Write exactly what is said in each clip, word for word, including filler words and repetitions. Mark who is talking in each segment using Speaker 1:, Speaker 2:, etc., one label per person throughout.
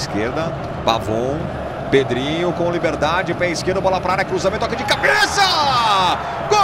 Speaker 1: esquerda, Pavon, Pedrinho com liberdade, pé esquerdo, bola para área, cruzamento, toque de cabeça! Gol!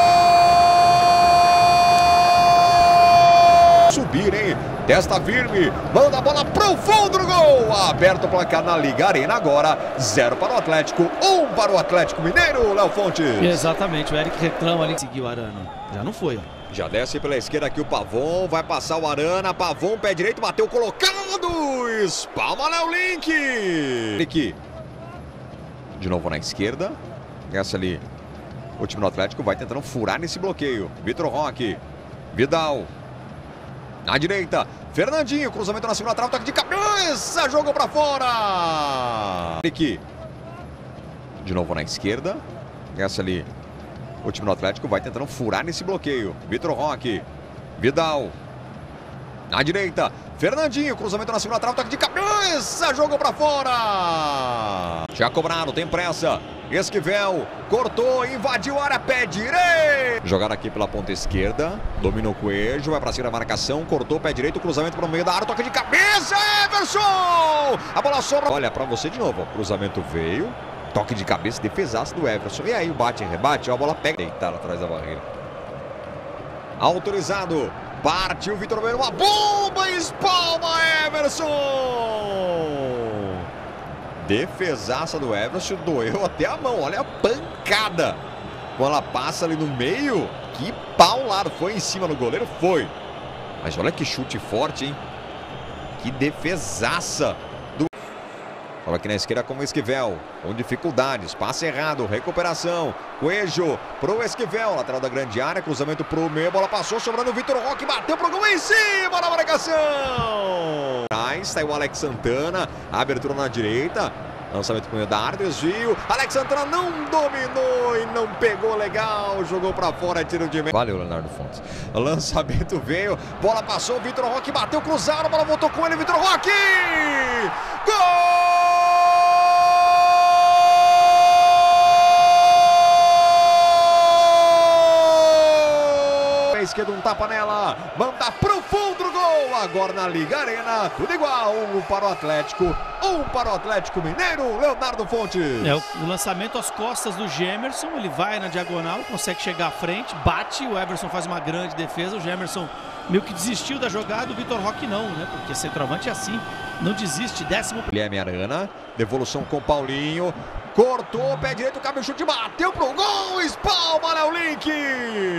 Speaker 1: Subir, hein? Testa firme, manda a bola pro fundo do gol! Aberto o placar na Liga Arena agora, zero para o Atlético, um para o Atlético Mineiro, Léo Fontes.
Speaker 2: Exatamente, o Eric reclama ali, seguiu o Arana, já não foi, ó.
Speaker 1: Já desce pela esquerda aqui o Pavon, vai passar o Arana, Pavon, pé direito, bateu colocado, espalma Léo Link. Aqui, de novo na esquerda, essa ali, o time do Atlético vai tentando furar nesse bloqueio. Vitor Roque, Vidal, na direita, Fernandinho, cruzamento na segunda trave, toque de cabeça, jogou pra fora. Aqui, de novo na esquerda, essa ali, o time do Atlético vai tentando furar nesse bloqueio. Vitor Roque, Vidal, na direita, Fernandinho, cruzamento na segunda trave, toque de cabeça, jogou pra fora. Já cobrado, tem pressa. Esquivel, cortou, invadiu a área, pé direito. Jogada aqui pela ponta esquerda, dominou o Coelho, vai pra cima da marcação, cortou, pé direito, cruzamento pro meio da área, toque de cabeça, Everson! A bola sobra. Olha pra você de novo, ó. Cruzamento veio, toque de cabeça, defesaço do Everson. E aí o bate e rebate, ó, a bola pega. Deitar atrás da barreira. Autorizado. Partiu Vitor Bueno, uma bomba, espalma Everson! Defesaça do Everson, doeu até a mão, olha a pancada. Quando ela passa ali no meio, que paulado, foi em cima do goleiro, foi. Mas olha que chute forte, hein? Que defesaça. Fala aqui na esquerda com o Esquivel, com dificuldades, passe errado, recuperação, Coelho pro Esquivel, lateral da grande área, cruzamento pro meio, bola passou, sobrando o Vitor Roque, bateu pro gol em cima da marcação. Sai o Alex Santana, abertura na direita, lançamento pro meio da área, desvio, Alex Santana não dominou e não pegou legal, jogou pra fora, tiro de meio. Valeu, Leonardo Fontes. Lançamento veio, bola passou, Vitor Roque bateu, cruzado, a bola voltou com ele, Vitor Roque! Gol! Esquerda, um tapa nela, manda pro fundo do gol, agora na Liga Arena, tudo igual, um para o Atlético, um para o Atlético Mineiro, Leonardo Fontes.
Speaker 2: É, o, o lançamento às costas do Gemerson, ele vai na diagonal, consegue chegar à frente, bate, o Everson faz uma grande defesa, o Gemerson meio que desistiu da jogada, o Vitor Roque não, né, porque centroavante é assim, não desiste, décimo...
Speaker 1: Guilherme Arana, devolução com Paulinho, cortou, pé direito, cabe o chute, bateu pro gol, espalma Léo Link.